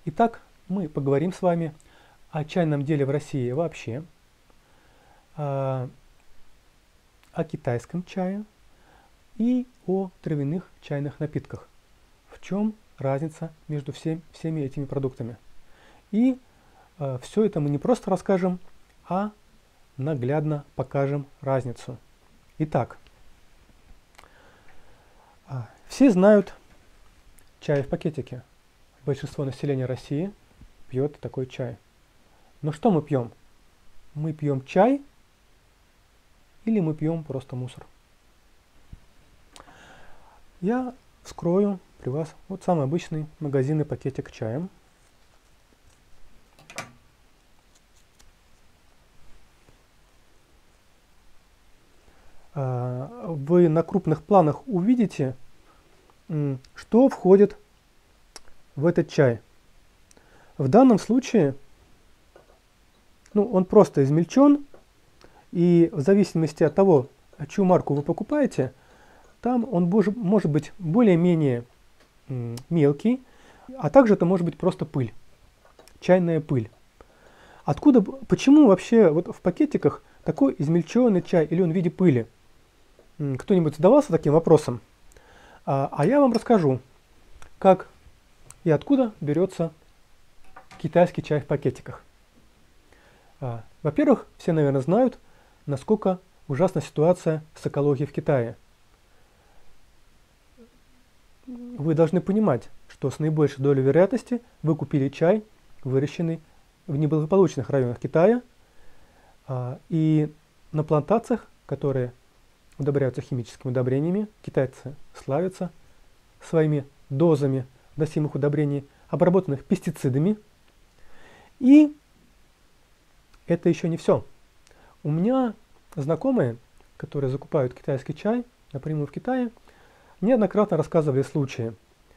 Итак, мы поговорим с вами о чайном деле в России вообще, о китайском чае и о травяных чайных напитках. В чем разница между всеми этими продуктами. И все это мы не просто расскажем, а наглядно покажем разницу. Итак, все знают чай в пакетике. Большинство населения России пьет такой чай. Но что мы пьем? Мы пьем чай или мы пьем просто мусор? Я вскрою при вас вот самый обычный магазинный пакетик чаем. Вы на крупных планах увидите, что входит в этот чай. В данном случае он просто измельчен, и в зависимости от того, чью марку вы покупаете, там он может быть более-менее мелкий, а также это может быть просто пыль, чайная пыль. Почему вообще вот в пакетиках такой измельченный чай, или он в виде пыли? Кто-нибудь задавался таким вопросом? А я вам расскажу, как и откуда берется китайский чай в пакетиках. Во-первых, все, наверное, знают, насколько ужасна ситуация с экологией в Китае. Вы должны понимать, что с наибольшей долей вероятности вы купили чай, выращенный в неблагополучных районах Китая, и на плантациях, которые удобряются химическими удобрениями. Китайцы славятся своими дозами вносимых удобрений, обработанных пестицидами. И это еще не все. У меня знакомые, которые закупают китайский чай напрямую в Китае, неоднократно рассказывали случаи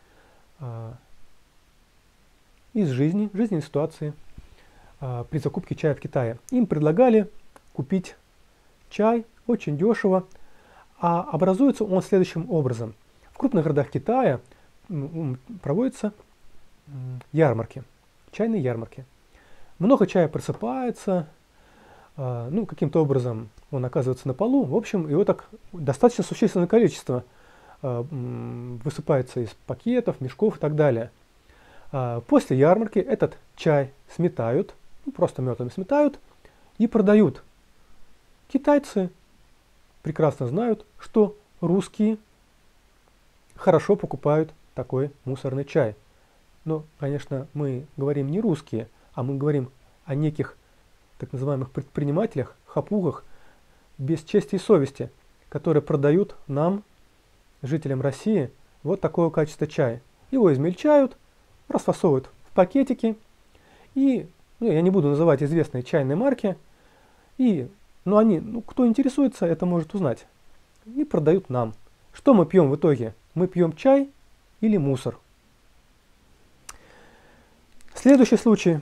из жизненной ситуации при закупке чая в Китае. Им предлагали купить чай очень дешево, а образуется он следующим образом. В крупных городах Китая проводятся ярмарки, чайные ярмарки. Много чая просыпается, каким-то образом он оказывается на полу. В общем, его так достаточно существенное количество высыпается из пакетов, мешков и так далее. После ярмарки этот чай сметают, просто методом сметают и продают. Китайцы прекрасно знают, что русские хорошо покупают такой мусорный чай. Но, конечно, мы говорим не русские, а мы говорим о неких так называемых предпринимателях, хапугах, без чести и совести, которые продают нам, жителям России, вот такого качества чая. Его измельчают, расфасовывают в пакетики, и, я не буду называть известные чайные марки, кто интересуется, это может узнать, и продают нам. Что мы пьем в итоге? Мы пьем чай или мусор? Следующий случай.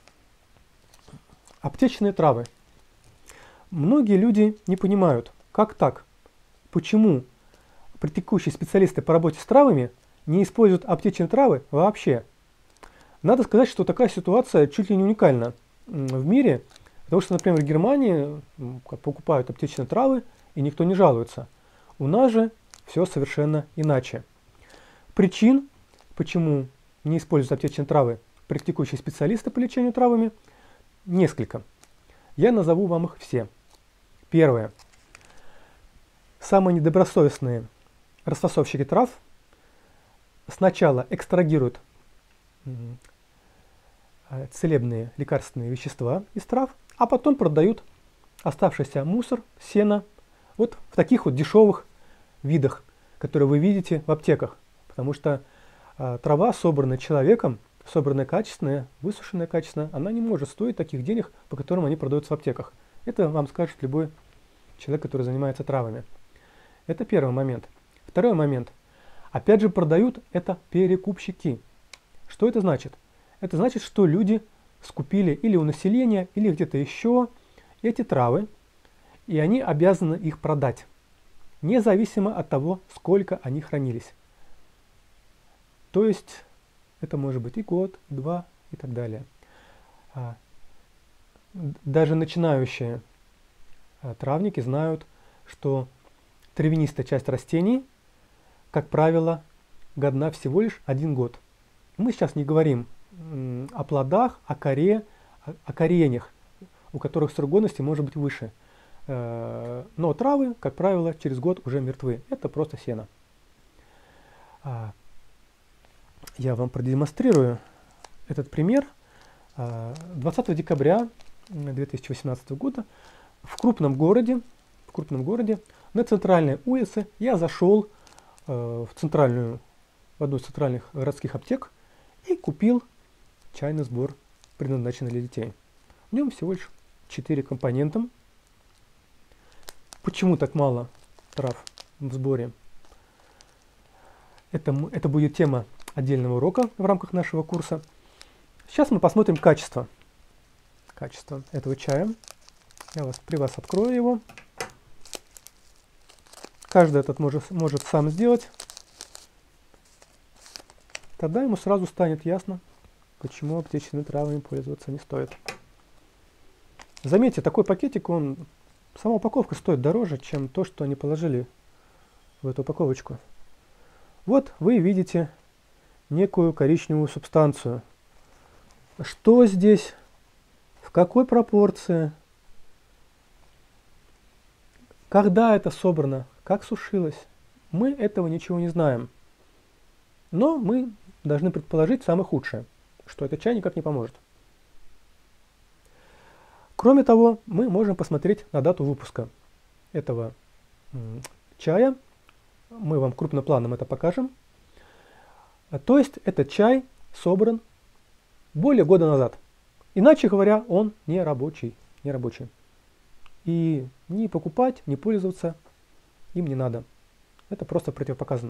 Аптечные травы. Многие люди не понимают, как так, почему практикующие специалисты по работе с травами не используют аптечные травы вообще. Надо сказать, что такая ситуация чуть ли не уникальна в мире, потому что, например, в Германии покупают аптечные травы и никто не жалуется. У нас же все совершенно иначе. Причин, почему не используют аптечные травы практикующие специалисты по лечению травами, несколько. Я назову вам их все. Первое. Самые недобросовестные расфасовщики трав сначала экстрагируют целебные лекарственные вещества из трав, а потом продают оставшийся мусор, сено, вот в таких вот дешевых видах, которые вы видите в аптеках. Потому что трава, собранная человеком, собранная качественная, высушенная качественная, она не может стоить таких денег, по которым они продаются в аптеках. Это вам скажет любой человек, который занимается травами. Это первый момент. Второй момент. Опять же, продают это перекупщики. Что это значит? Это значит, что люди скупили или у населения, или где-то еще эти травы, и они обязаны их продать, независимо от того, сколько они хранились. То есть это может быть и год, и 2, и так далее. Даже начинающие травники знают, что травянистая часть растений, как правило, годна всего лишь 1 год. Мы сейчас не говорим о плодах, о коре, о коренях, у которых срок годности может быть выше. Но травы, как правило, через год уже мертвы. Это просто сено. Я вам продемонстрирую этот пример. 20 декабря 2018 года в крупном городе на центральной улице я зашел в одну из центральных городских аптек и купил чайный сбор, предназначенный для детей. В нем всего лишь 4 компонента. Почему так мало трав в сборе? Это будет тема отдельного урока в рамках нашего курса. Сейчас мы посмотрим качество этого чая. Я при вас открою его. Каждый этот может сам сделать. Тогда ему сразу станет ясно, почему аптечными травами пользоваться не стоит. Заметьте, такой пакетик, сама упаковка стоит дороже, чем то, что они положили в эту упаковочку. Вот вы видите некую коричневую субстанцию. Что здесь? В какой пропорции? Когда это собрано? Как сушилось? Мы этого ничего не знаем. Но мы должны предположить самое худшее, что этот чай никак не поможет. Кроме того, мы можем посмотреть на дату выпуска этого чая. Мы вам крупным планом это покажем. То есть этот чай собран более года назад. Иначе говоря, он не рабочий. И ни покупать, ни пользоваться им не надо. Это просто противопоказано.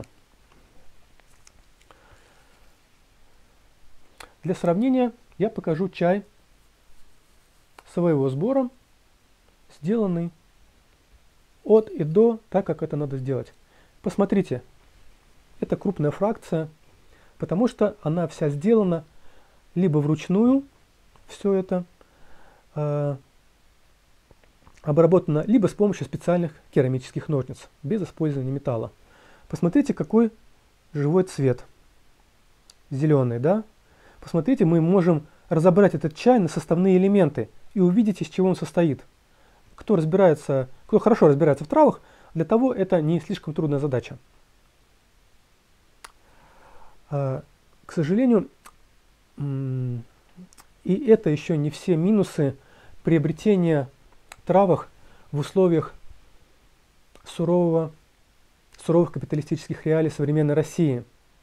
Для сравнения я покажу чай своего сбора, сделанный от и до, так как это надо сделать. Посмотрите, это крупная фракция, потому что она вся сделана либо вручную, все это обработано, либо с помощью специальных керамических ножниц, без использования металла. Посмотрите, какой живой цвет. Зеленый, да? Посмотрите, мы можем разобрать этот чай на составные элементы и увидеть, из чего он состоит. Кто хорошо разбирается в травах, для того это не слишком трудная задача. К сожалению, и это еще не все минусы приобретения травах в условиях суровых капиталистических реалий современной России.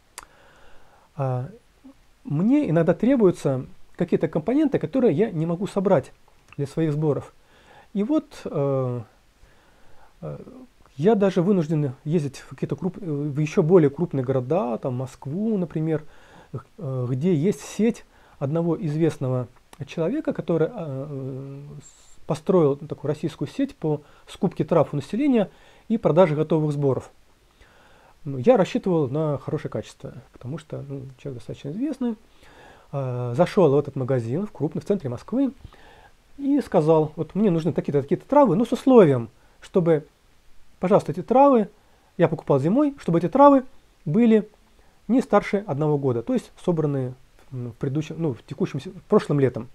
Мне иногда требуются какие-то компоненты, которые я не могу собрать для своих сборов. И вот я даже вынужден ездить в еще более крупные города, там Москву, например, где есть сеть одного известного человека, который построил такую российскую сеть по скупке трав у населения и продаже готовых сборов. Я рассчитывал на хорошее качество, потому что человек достаточно известный. Зашел в этот магазин в центре Москвы и сказал: вот мне нужны такие-то травы, но с условием, чтобы, пожалуйста, эти травы, я покупал зимой, чтобы эти травы были не старше 1 года, то есть собранные прошлым летом.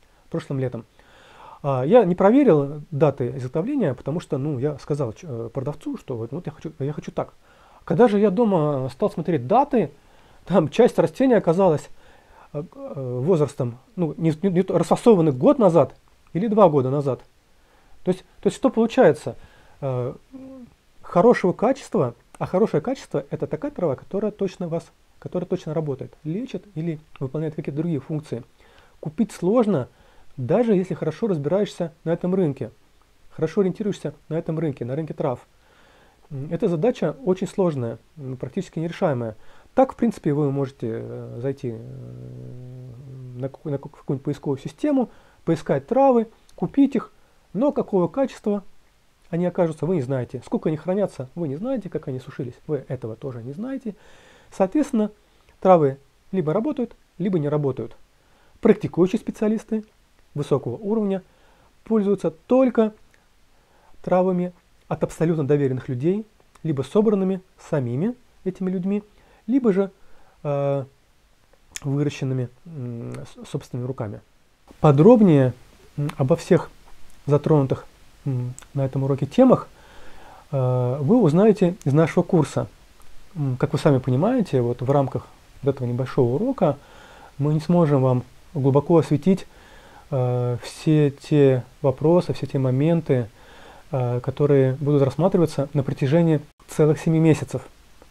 Я не проверил даты изготовления, потому что я сказал продавцу, что вот я хочу так. Когда же я дома стал смотреть даты, там часть растения оказалась возрастом, расфасованных год назад или 2 года назад. То есть что получается? Хорошего качества, а хорошее качество — это такая трава, которая точно работает, лечит или выполняет какие-то другие функции. Купить сложно, даже если хорошо разбираешься на этом рынке, хорошо ориентируешься на этом рынке, на рынке трав. Эта задача очень сложная, практически нерешаемая. Так, в принципе, вы можете зайти на какую-нибудь поисковую систему, поискать травы, купить их, но какого качества они окажутся, вы не знаете. Сколько они хранятся, вы не знаете, как они сушились, вы этого тоже не знаете. Соответственно, травы либо работают, либо не работают. Практикующие специалисты высокого уровня пользуются только травами от абсолютно доверенных людей, либо собранными самими этими людьми, либо же выращенными собственными руками. Подробнее обо всех затронутых на этом уроке темах вы узнаете из нашего курса. Как вы сами понимаете, вот в рамках этого небольшого урока мы не сможем вам глубоко осветить все те вопросы, все те моменты, которые будут рассматриваться на протяжении целых 7 месяцев.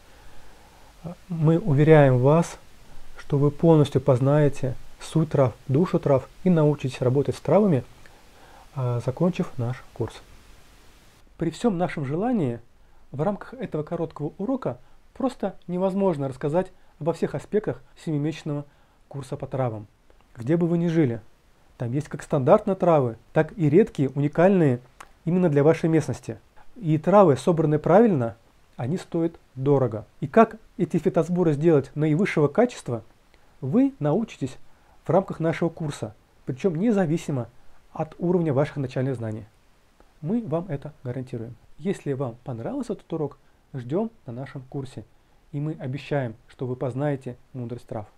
Мы уверяем вас, что вы полностью познаете суть трав, душу трав и научитесь работать с травами, закончив наш курс. При всем нашем желании в рамках этого короткого урока просто невозможно рассказать обо всех аспектах 7-месячного курса по травам. Где бы вы ни жили, там есть как стандартные травы, так и редкие, уникальные именно для вашей местности. И травы, собранные правильно, они стоят дорого. И как эти фитосборы сделать наивысшего качества, вы научитесь в рамках нашего курса, причем независимо от уровня ваших начальных знаний. Мы вам это гарантируем. Если вам понравился этот урок, ждем на нашем курсе. И мы обещаем, что вы познаете мудрость трав.